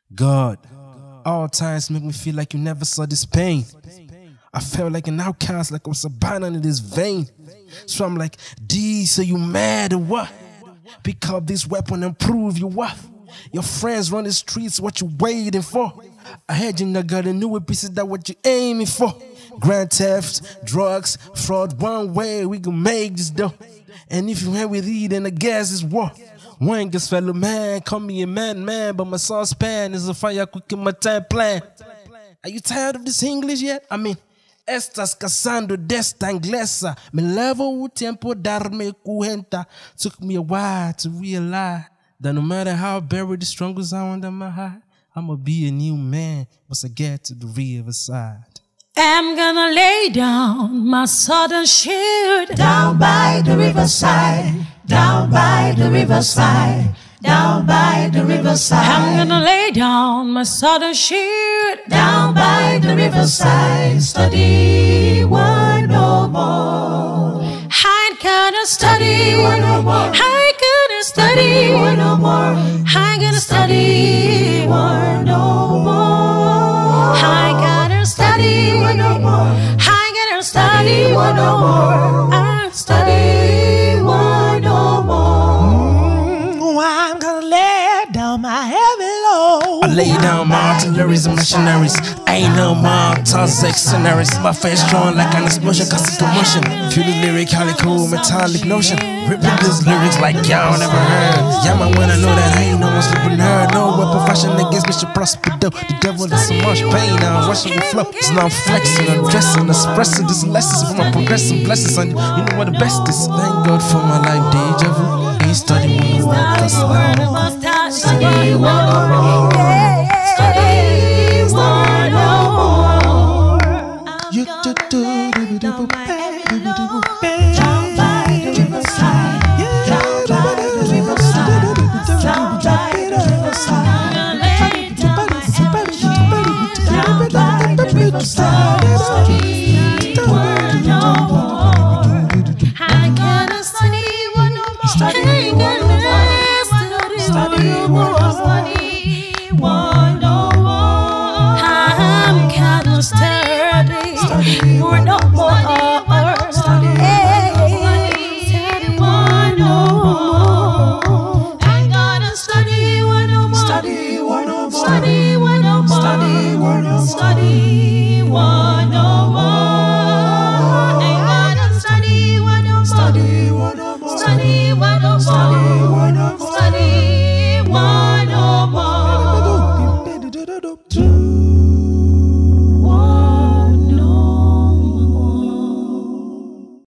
God, all times make me feel like you never saw this pain. I felt like an outcast, like I was abandoned in this vein. So I'm like, D, so you mad or what? Pick up this weapon and prove your worth. Your friends run the streets, what you waiting for? I heard you not got a new pieces, that what you aiming for. Grand theft, drugs, fraud, one way we gon' make this dough. And if you ain't with it, then I guess it's war. One gets fellow man, call me a man, but my saucepan is a fire quick in my time plan. Are you tired of this English yet? I mean, estás casando desta inglesa. Me levo o tempo darme cuenta. Took me a while to realize that no matter how buried the struggles are under my heart, I'ma be a new man once I get to the riverside. I'm gonna lay down my southern shield down by the riverside, down by the riverside, down by the riverside. I'm gonna lay down my southern shield down by the riverside. Study one no more. I ain't gonna study one no more. I ain't gonna study one no more. I ain't gonna study one no more. I ain't gonna study one no more. I ain't gonna study one no more. I study one no more. I'm gonna lay down my heavy load. I lay down my artilleries and machineries. Ain't no more toxic sceneries. My face drawn like an explosion, cause it's commotion. Feel the lyric, cool, metallic notion. Ripping these lyrics like y'all never heard. Yeah, man, when I know that I ain't no one sleeping heard. No weapon fashion against me should prosper though. The devil is so much pain now, I'm rushing the flow. So now I'm flexing, I'm dressing, expressing these lessons from my progressing blessings. And you know what the best is? Thank God for my life, deja vu. Ain't studying one more, cause I study one no more. Study one no more. You do down by the riverside, down by the riverside, down by the riverside, down by the riverside. Study one no more. I gotta study one no more.